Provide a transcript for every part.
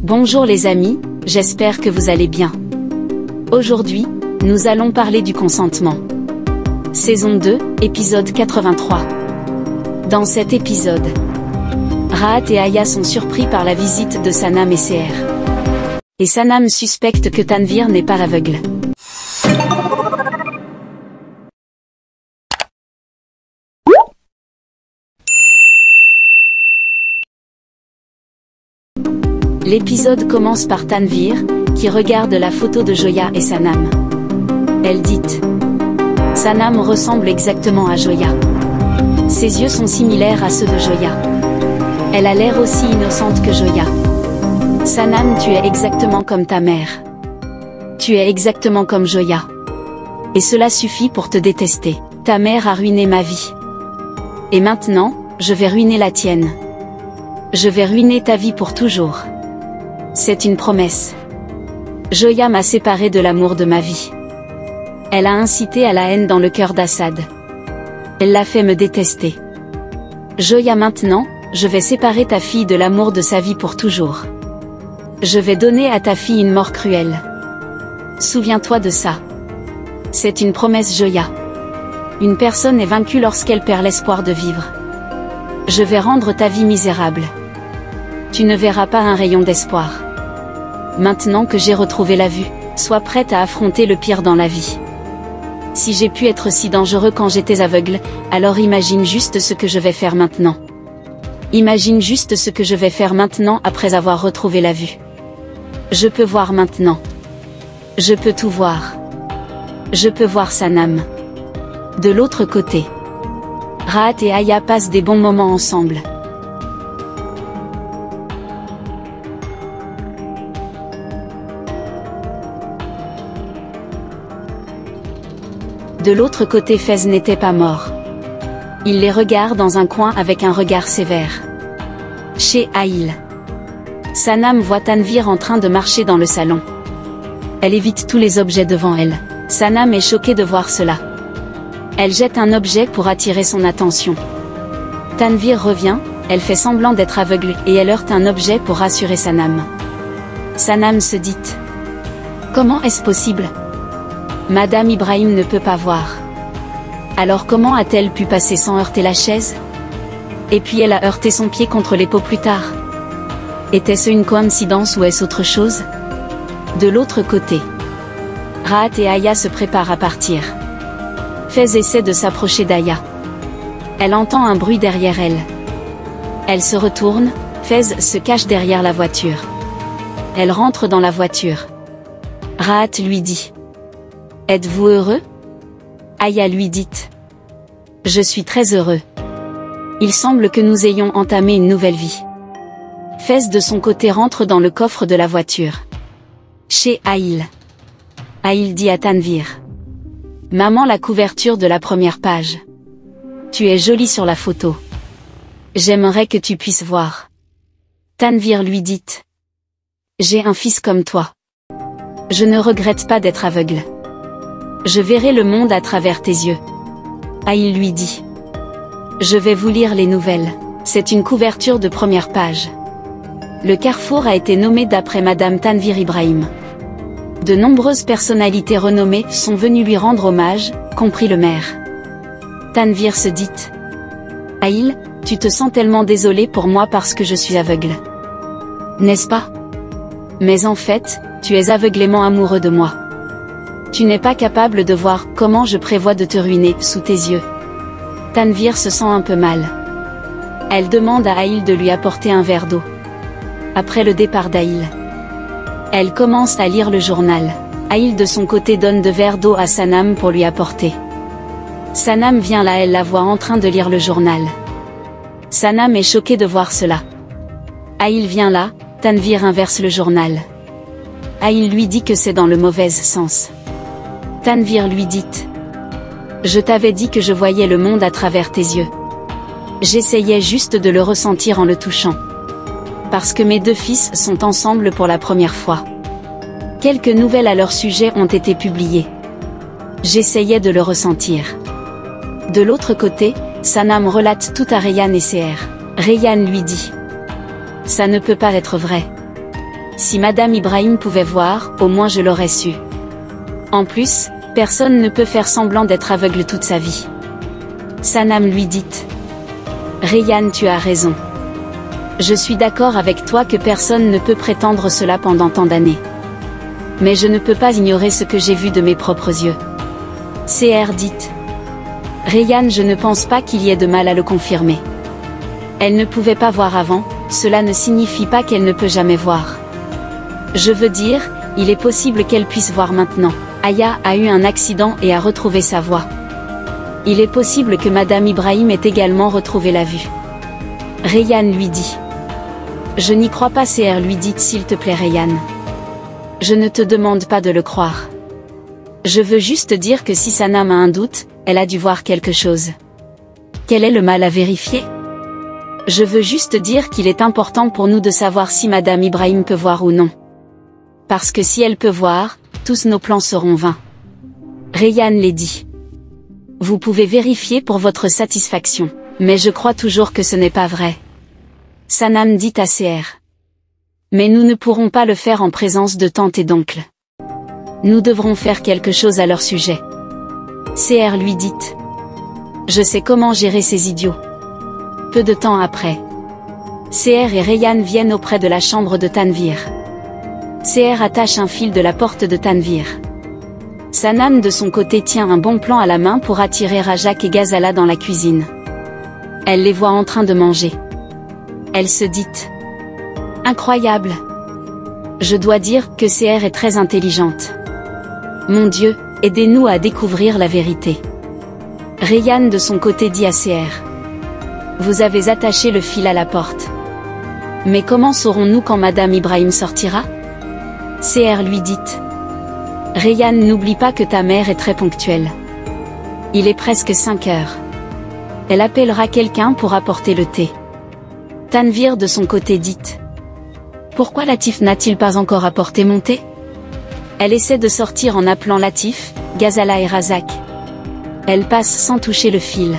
Bonjour les amis, j'espère que vous allez bien. Aujourd'hui, nous allons parler du consentement. Saison 2, épisode 83. Dans cet épisode, Rahat et Aya sont surpris par la visite de Sanam et Seher. Et Sanam suspecte que Tanvir n'est pas aveugle. L'épisode commence par Tanvir, qui regarde la photo de Joya et Sanam. Elle dit: Sanam ressemble exactement à Joya. Ses yeux sont similaires à ceux de Joya. Elle a l'air aussi innocente que Joya. Sanam, tu es exactement comme ta mère. Tu es exactement comme Joya. Et cela suffit pour te détester. Ta mère a ruiné ma vie. Et maintenant, je vais ruiner la tienne. Je vais ruiner ta vie pour toujours. C'est une promesse. Joya m'a séparé de l'amour de ma vie. Elle a incité à la haine dans le cœur d'Assad. Elle l'a fait me détester. Joya, maintenant, je vais séparer ta fille de l'amour de sa vie pour toujours. Je vais donner à ta fille une mort cruelle. Souviens-toi de ça. C'est une promesse, Joya. Une personne est vaincue lorsqu'elle perd l'espoir de vivre. Je vais rendre ta vie misérable. Tu ne verras pas un rayon d'espoir. Maintenant que j'ai retrouvé la vue, sois prête à affronter le pire dans la vie. Si j'ai pu être si dangereux quand j'étais aveugle, alors imagine juste ce que je vais faire maintenant. Imagine juste ce que je vais faire maintenant après avoir retrouvé la vue. Je peux voir maintenant. Je peux tout voir. Je peux voir Sanam. De l'autre côté, Rahat et Aya passent des bons moments ensemble. De l'autre côté, Fez n'était pas mort. Il les regarde dans un coin avec un regard sévère. Chez Aïl, Sanam voit Tanvir en train de marcher dans le salon. Elle évite tous les objets devant elle. Sanam est choquée de voir cela. Elle jette un objet pour attirer son attention. Tanvir revient, elle fait semblant d'être aveugle et elle heurte un objet pour rassurer Sanam. Sanam se dit: comment est-ce possible? Madame Ibrahim ne peut pas voir. Alors comment a-t-elle pu passer sans heurter la chaise? Et puis elle a heurté son pied contre les pots plus tard. Était-ce une coïncidence ou est-ce autre chose? De l'autre côté, Rahat et Aya se préparent à partir. Fez essaie de s'approcher d'Aya. Elle entend un bruit derrière elle. Elle se retourne, Fez se cache derrière la voiture. Elle rentre dans la voiture. Rahat lui dit: êtes-vous heureux? Aya lui dit: je suis très heureux. Il semble que nous ayons entamé une nouvelle vie. Fez de son côté rentre dans le coffre de la voiture. Chez Aïl, Aïl dit à Tanvir: maman, la couverture de la première page. Tu es jolie sur la photo. J'aimerais que tu puisses voir. Tanvir lui dit: j'ai un fils comme toi. Je ne regrette pas d'être aveugle. Je verrai le monde à travers tes yeux. Aïl lui dit: je vais vous lire les nouvelles. C'est une couverture de première page. Le carrefour a été nommé d'après Madame Tanvir Ibrahim. De nombreuses personnalités renommées sont venues lui rendre hommage, compris le maire. Tanvir se dit: Aïl, tu te sens tellement désolé pour moi parce que je suis aveugle. N'est-ce pas? Mais en fait, tu es aveuglément amoureux de moi. Tu n'es pas capable de voir comment je prévois de te ruiner sous tes yeux. Tanvir se sent un peu mal. Elle demande à Aïl de lui apporter un verre d'eau. Après le départ d'Aïl, elle commence à lire le journal. Aïl de son côté donne de verres d'eau à Sanam pour lui apporter. Sanam vient là, elle la voit en train de lire le journal. Sanam est choquée de voir cela. Aïl vient là, Tanvir inverse le journal. Aïl lui dit que c'est dans le mauvais sens. Tanvir lui dit: je t'avais dit que je voyais le monde à travers tes yeux. J'essayais juste de le ressentir en le touchant. Parce que mes deux fils sont ensemble pour la première fois. Quelques nouvelles à leur sujet ont été publiées. J'essayais de le ressentir. De l'autre côté, Sanam relate tout à Rayyan et Seher. Rayyan lui dit: ça ne peut pas être vrai. Si Madame Ibrahim pouvait voir, au moins je l'aurais su. En plus, personne ne peut faire semblant d'être aveugle toute sa vie. Sanam lui dit. Rayyan, tu as raison. Je suis d'accord avec toi que personne ne peut prétendre cela pendant tant d'années. Mais je ne peux pas ignorer ce que j'ai vu de mes propres yeux. CR dit. Rayyan, je ne pense pas qu'il y ait de mal à le confirmer. Elle ne pouvait pas voir avant, cela ne signifie pas qu'elle ne peut jamais voir. Je veux dire, il est possible qu'elle puisse voir maintenant. Aya a eu un accident et a retrouvé sa voix. Il est possible que Madame Ibrahim ait également retrouvé la vue. Rayyan lui dit. Je n'y crois pas. CR lui dit. S'il te plaît Rayyan. Je ne te demande pas de le croire. Je veux juste dire que si Sanam a un doute, elle a dû voir quelque chose. Quel est le mal à vérifier? Je veux juste dire qu'il est important pour nous de savoir si Madame Ibrahim peut voir ou non. Parce que si elle peut voir, tous nos plans seront vains. Rayyan les dit. Vous pouvez vérifier pour votre satisfaction, mais je crois toujours que ce n'est pas vrai. Sanam dit à CR. Mais nous ne pourrons pas le faire en présence de tante et d'oncle. Nous devrons faire quelque chose à leur sujet. CR lui dit. Je sais comment gérer ces idiots. Peu de temps après, CR et Rayyan viennent auprès de la chambre de Tanvir. CR attache un fil de la porte de Tanvir. Sanam de son côté tient un bon plan à la main pour attirer Rajak et Ghazala dans la cuisine. Elle les voit en train de manger. Elle se dit. Incroyable. Je dois dire que CR est très intelligente. Mon Dieu, aidez-nous à découvrir la vérité. Rayyan de son côté dit à CR. Vous avez attaché le fil à la porte. Mais comment saurons-nous quand Madame Ibrahim sortira? CR lui dit. Rayyan, n'oublie pas que ta mère est très ponctuelle. Il est presque 5 heures. Elle appellera quelqu'un pour apporter le thé. Tanvir de son côté dit. Pourquoi Latif n'a-t-il pas encore apporté mon thé? Elle essaie de sortir en appelant Latif, Ghazala et Razak. Elle passe sans toucher le fil.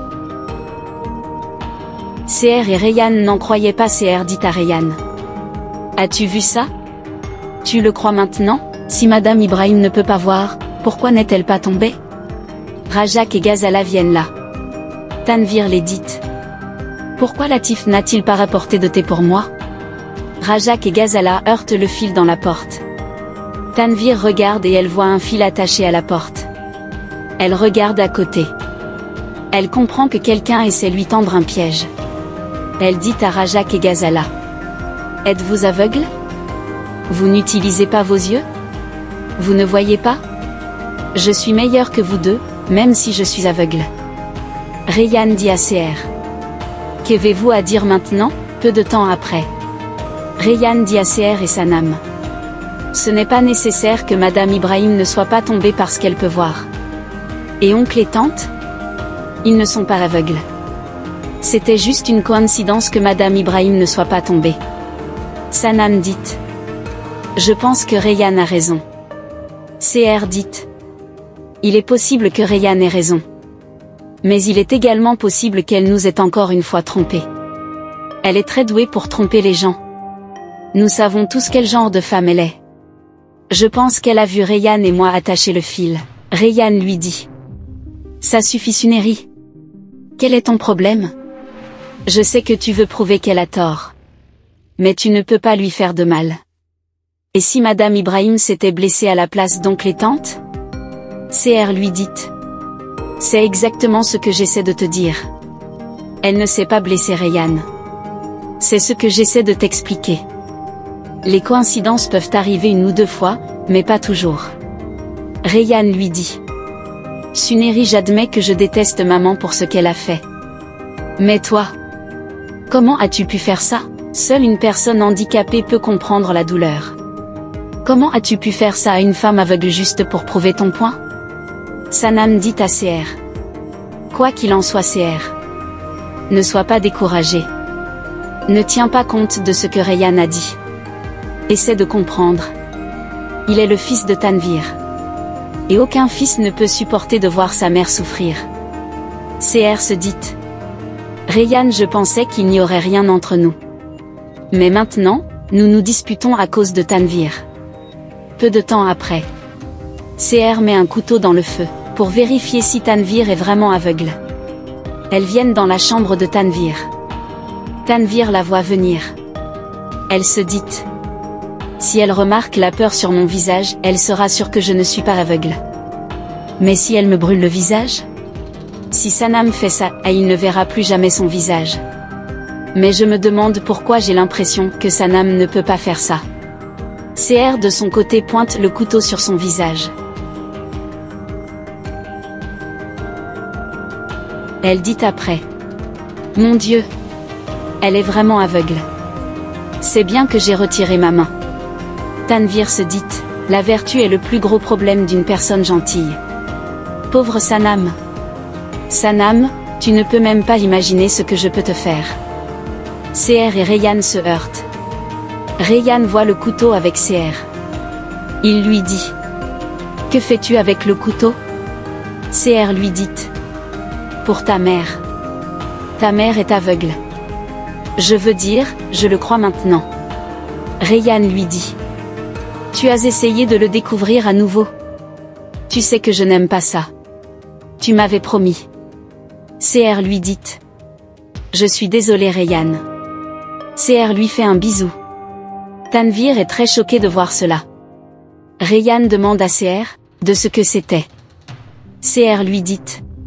CR et Rayyan n'en croyaient pas. CR dit à Rayyan. As-tu vu ça? Tu le crois maintenant? Si Madame Ibrahim ne peut pas voir, pourquoi n'est-elle pas tombée? Rajak et Ghazala viennent là. Tanvir les dit. Pourquoi Latif n'a-t-il pas rapporté de thé pour moi? Rajak et Ghazala heurtent le fil dans la porte. Tanvir regarde et elle voit un fil attaché à la porte. Elle regarde à côté. Elle comprend que quelqu'un essaie lui tendre un piège. Elle dit à Rajak et Ghazala. Êtes-vous aveugle? Vous n'utilisez pas vos yeux? Vous ne voyez pas? Je suis meilleur que vous deux, même si je suis aveugle. Rayyan dit à CR. Qu'avez-vous à dire maintenant? Peu de temps après. Rayyan dit à CR et Sanam. Ce n'est pas nécessaire que Madame Ibrahim ne soit pas tombée parce qu'elle peut voir. Et oncle et tante? Ils ne sont pas aveugles. C'était juste une coïncidence que Madame Ibrahim ne soit pas tombée. Sanam dit. Je pense que Rayyan a raison. CR dit. Il est possible que Rayyan ait raison. Mais il est également possible qu'elle nous ait encore une fois trompés. Elle est très douée pour tromper les gens. Nous savons tous quel genre de femme elle est. Je pense qu'elle a vu Rayyan et moi attacher le fil. Rayyan lui dit. Ça suffit Suneri. Quel est ton problème? Je sais que tu veux prouver qu'elle a tort. Mais tu ne peux pas lui faire de mal. Et si Madame Ibrahim s'était blessée à la place d'oncle et tante? CR lui dit. C'est exactement ce que j'essaie de te dire. Elle ne s'est pas blessée Rayyan. C'est ce que j'essaie de t'expliquer. Les coïncidences peuvent arriver une ou deux fois, mais pas toujours. Rayyan lui dit. Suneri, j'admets que je déteste maman pour ce qu'elle a fait. Mais toi, comment as-tu pu faire ça? Seule une personne handicapée peut comprendre la douleur. Comment as-tu pu faire ça à une femme aveugle juste pour prouver ton point? Sanam dit à CR. Quoi qu'il en soit CR. Ne sois pas découragé. Ne tiens pas compte de ce que Rayyan a dit. Essaie de comprendre. Il est le fils de Tanvir. Et aucun fils ne peut supporter de voir sa mère souffrir. CR se dit. Rayyan, je pensais qu'il n'y aurait rien entre nous. Mais maintenant, Nous nous disputons à cause de Tanvir. Peu de temps après, Seher met un couteau dans le feu, pour vérifier si Tanvir est vraiment aveugle. Elles viennent dans la chambre de Tanvir. Tanvir la voit venir. Elle se dit: si elle remarque la peur sur mon visage, elle sera sûre que je ne suis pas aveugle. Mais si elle me brûle le visage? Si Sanam fait ça, il ne verra plus jamais son visage. Mais je me demande pourquoi j'ai l'impression que Sanam ne peut pas faire ça. Seher de son côté pointe le couteau sur son visage. Elle dit après: mon Dieu! Elle est vraiment aveugle. C'est bien que j'ai retiré ma main. Tanvir se dit: la vertu est le plus gros problème d'une personne gentille. Pauvre Sanam. Sanam, tu ne peux même pas imaginer ce que je peux te faire. Seher et Rayyan se heurtent. Rayyan voit le couteau avec Seher. Il lui dit: que fais-tu avec le couteau? Seher lui dit: pour ta mère. Ta mère est aveugle. Je veux dire, je le crois maintenant. Rayyan lui dit: tu as essayé de le découvrir à nouveau. Tu sais que je n'aime pas ça. Tu m'avais promis. Seher lui dit: je suis désolé Rayyan. Seher lui fait un bisou. Tanvir est très choqué de voir cela. Rayyan demande à Seher de ce que c'était. Seher lui dit: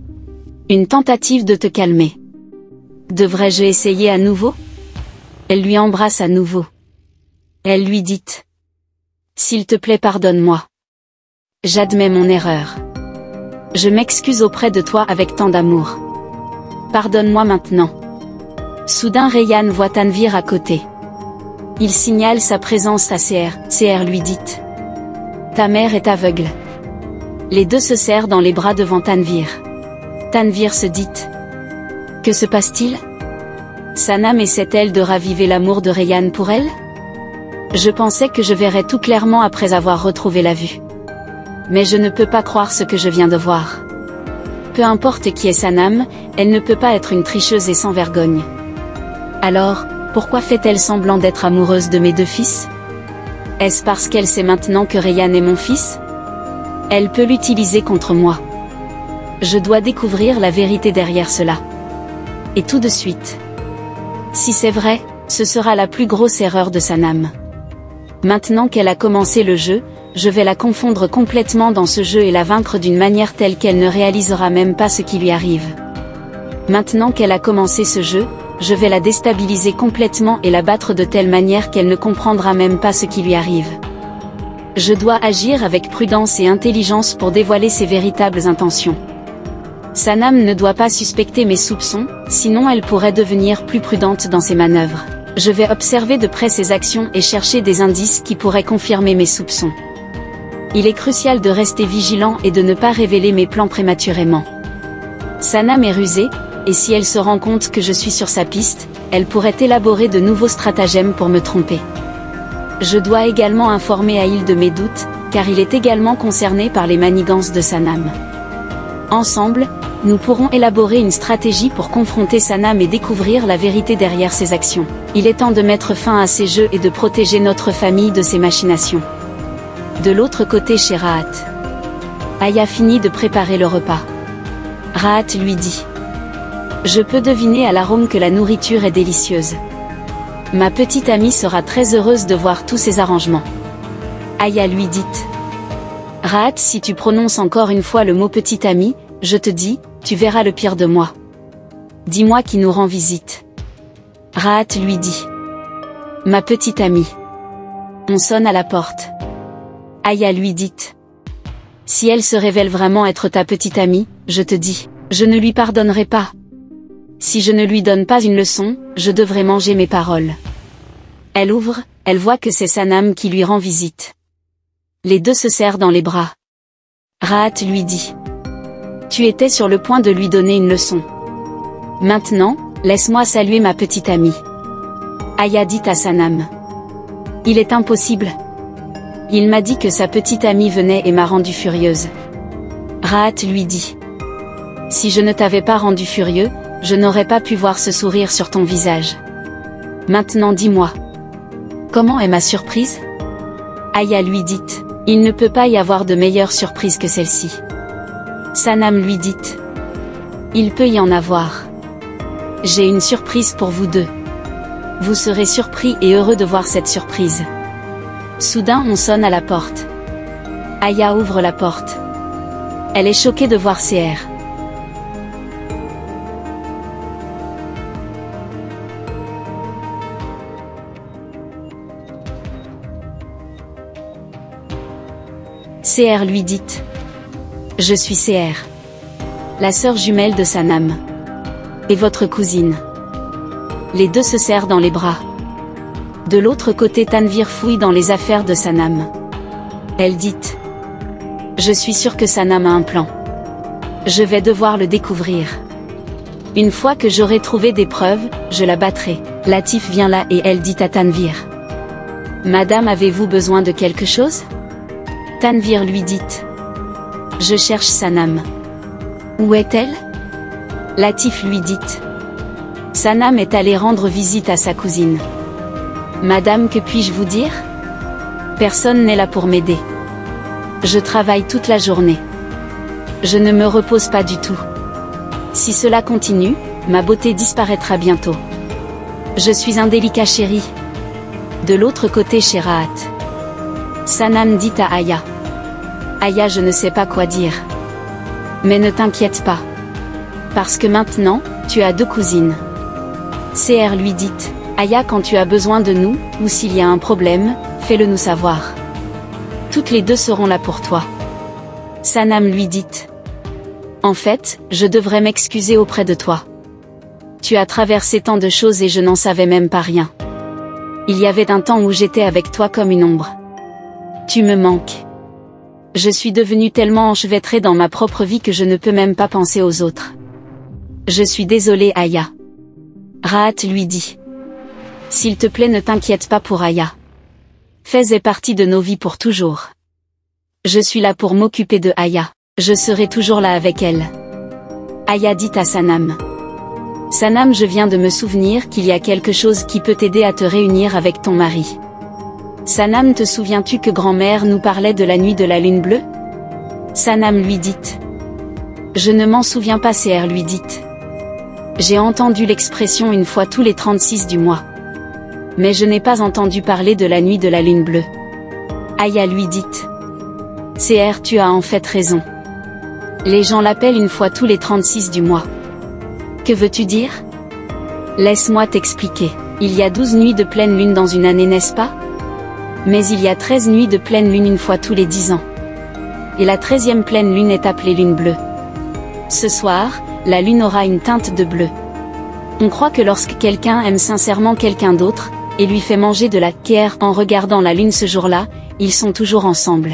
une tentative de te calmer. Devrais-je essayer à nouveau? Elle lui embrasse à nouveau. Elle lui dit: s'il te plaît, pardonne-moi. J'admets mon erreur. Je m'excuse auprès de toi avec tant d'amour. Pardonne-moi maintenant. Soudain Rayyan voit Tanvir à côté. Il signale sa présence à Seher. Seher lui dit: ta mère est aveugle. Les deux se serrent dans les bras devant Tanvir. Tanvir se dit: que se passe-t-il? Sanam essaie-t-elle de raviver l'amour de Rayyan pour elle? Je pensais que je verrais tout clairement après avoir retrouvé la vue. Mais je ne peux pas croire ce que je viens de voir. Peu importe qui est Sanam, elle ne peut pas être une tricheuse et sans vergogne. Alors, pourquoi fait-elle semblant d'être amoureuse de mes deux fils? Est-ce parce qu'elle sait maintenant que Rayyan est mon fils? Elle peut l'utiliser contre moi. Je dois découvrir la vérité derrière cela. Et tout de suite. Si c'est vrai, ce sera la plus grosse erreur de Sanam. Maintenant qu'elle a commencé le jeu, je vais la confondre complètement dans ce jeu et la vaincre d'une manière telle qu'elle ne réalisera même pas ce qui lui arrive. Maintenant qu'elle a commencé ce jeu, je vais la déstabiliser complètement et la battre de telle manière qu'elle ne comprendra même pas ce qui lui arrive. Je dois agir avec prudence et intelligence pour dévoiler ses véritables intentions. Sanam ne doit pas suspecter mes soupçons, sinon elle pourrait devenir plus prudente dans ses manœuvres. Je vais observer de près ses actions et chercher des indices qui pourraient confirmer mes soupçons. Il est crucial de rester vigilant et de ne pas révéler mes plans prématurément. Sanam est rusée, et si elle se rend compte que je suis sur sa piste, elle pourrait élaborer de nouveaux stratagèmes pour me tromper. Je dois également informer Aïl de mes doutes, car il est également concerné par les manigances de Sanam. Ensemble, nous pourrons élaborer une stratégie pour confronter Sanam et découvrir la vérité derrière ses actions. Il est temps de mettre fin à ces jeux et de protéger notre famille de ces machinations. De l'autre côté chez Rahat. Aya finit de préparer le repas. Rahat lui dit: je peux deviner à l'arôme que la nourriture est délicieuse. Ma petite amie sera très heureuse de voir tous ces arrangements. Aya lui dit: Rahat, si tu prononces encore une fois le mot petite amie, je te dis, tu verras le pire de moi. Dis-moi qui nous rend visite. Rahat lui dit: ma petite amie. On sonne à la porte. Aya lui dit: si elle se révèle vraiment être ta petite amie, je te dis, je ne lui pardonnerai pas. Si je ne lui donne pas une leçon, je devrais manger mes paroles. Elle ouvre, elle voit que c'est Sanam qui lui rend visite. Les deux se serrent dans les bras. Rahat lui dit: tu étais sur le point de lui donner une leçon. Maintenant, laisse-moi saluer ma petite amie. Aya dit à Sanam: il est impossible. Il m'a dit que sa petite amie venait et m'a rendue furieuse. Rahat lui dit: si je ne t'avais pas rendu furieux, je n'aurais pas pu voir ce sourire sur ton visage. Maintenant dis-moi. Comment est ma surprise? Aya lui dit. Il ne peut pas y avoir de meilleure surprise que celle-ci. Sanam lui dit. Il peut y en avoir. J'ai une surprise pour vous deux. Vous serez surpris et heureux de voir cette surprise. Soudain on sonne à la porte. Aya ouvre la porte. Elle est choquée de voir Seher. Seher lui dit. Je suis Seher, la sœur jumelle de Sanam. Et votre cousine. Les deux se serrent dans les bras. De l'autre côté Tanvir fouille dans les affaires de Sanam. Elle dit. Je suis sûre que Sanam a un plan. Je vais devoir le découvrir. Une fois que j'aurai trouvé des preuves, je la battrai. Latif vient là et elle dit à Tanvir. Madame, avez-vous besoin de quelque chose? Tanvir lui dit. Je cherche Sanam. Où est-elle? Latif lui dit. Sanam est allée rendre visite à sa cousine. Madame, que puis-je vous dire? Personne n'est là pour m'aider. Je travaille toute la journée. Je ne me repose pas du tout. Si cela continue, ma beauté disparaîtra bientôt. Je suis un délicat chéri. De l'autre côté chez Rahat. Sanam dit à Aya. Aya, je ne sais pas quoi dire. Mais ne t'inquiète pas. Parce que maintenant, tu as deux cousines. Seher lui dit. Aya, quand tu as besoin de nous, ou s'il y a un problème, fais-le nous savoir. Toutes les deux seront là pour toi. Sanam lui dit. En fait, je devrais m'excuser auprès de toi. Tu as traversé tant de choses et je n'en savais même pas rien. Il y avait un temps où j'étais avec toi comme une ombre. Tu me manques. Je suis devenue tellement enchevêtrée dans ma propre vie que je ne peux même pas penser aux autres. Je suis désolée, Aya. Rahat lui dit. S'il te plaît, ne t'inquiète pas pour Aya. Fais partie de nos vies pour toujours. Je suis là pour m'occuper de Aya. Je serai toujours là avec elle. Aya dit à Sanam. Sanam, je viens de me souvenir qu'il y a quelque chose qui peut t'aider à te réunir avec ton mari. Sanam, te souviens-tu que grand-mère nous parlait de la nuit de la lune bleue? Sanam lui dit. Je ne m'en souviens pas, Seher lui dit. J'ai entendu l'expression une fois tous les 36 du mois. Mais je n'ai pas entendu parler de la nuit de la lune bleue. Aya lui dit. Seher, tu as en fait raison. Les gens l'appellent une fois tous les 36 du mois. Que veux-tu dire? Laisse-moi t'expliquer. Il y a 12 nuits de pleine lune dans une année, n'est-ce pas? Mais il y a 13 nuits de pleine lune une fois tous les 10 ans. Et la 13e pleine lune est appelée lune bleue. Ce soir, la lune aura une teinte de bleu. On croit que lorsque quelqu'un aime sincèrement quelqu'un d'autre, et lui fait manger de la kher en regardant la lune ce jour-là, ils sont toujours ensemble.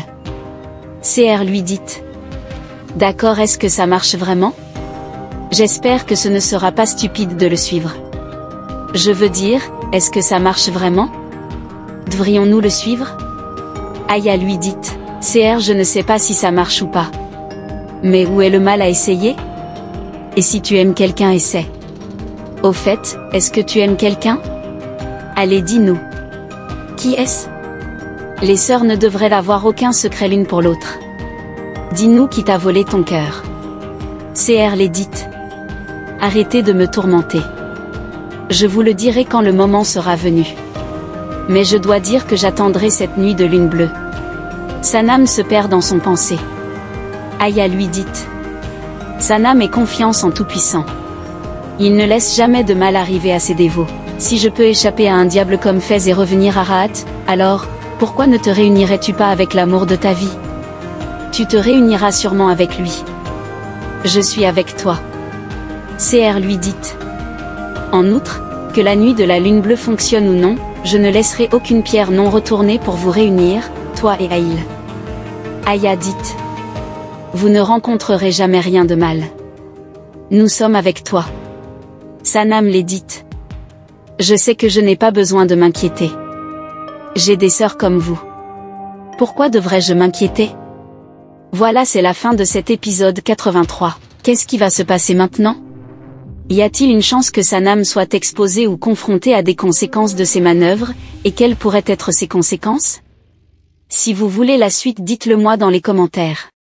Seher lui dit. D'accord, est-ce que ça marche vraiment? J'espère que ce ne sera pas stupide de le suivre. Je veux dire, est-ce que ça marche vraiment? Devrions-nous le suivre? Aya lui dit. Seher, je ne sais pas si ça marche ou pas. Mais où est le mal à essayer? Et si tu aimes quelqu'un, essaie. Au fait, est-ce que tu aimes quelqu'un? Allez, dis-nous. Qui est-ce? Les sœurs ne devraient avoir aucun secret l'une pour l'autre. Dis-nous qui t'a volé ton cœur. Seher les dit. Arrêtez de me tourmenter. Je vous le dirai quand le moment sera venu. Mais je dois dire que j'attendrai cette nuit de lune bleue. Sanam se perd dans son pensée. Aya lui dit. Sanam est confiance en Tout-Puissant. Il ne laisse jamais de mal arriver à ses dévots. Si je peux échapper à un diable comme Fez et revenir à Rahat, alors, pourquoi ne te réunirais-tu pas avec l'amour de ta vie? Tu te réuniras sûrement avec lui. Je suis avec toi. Seher lui dit. En outre, que la nuit de la lune bleue fonctionne ou non, je ne laisserai aucune pierre non retournée pour vous réunir, toi et Aïl. Aya dit. Vous ne rencontrerez jamais rien de mal. Nous sommes avec toi. Sanam les dit. Je sais que je n'ai pas besoin de m'inquiéter. J'ai des sœurs comme vous. Pourquoi devrais-je m'inquiéter? Voilà, c'est la fin de cet épisode 83. Qu'est-ce qui va se passer maintenant? Y a-t-il une chance que Sanam soit exposée ou confrontée à des conséquences de ses manœuvres, et quelles pourraient être ces conséquences? Si vous voulez la suite, dites-le moi dans les commentaires.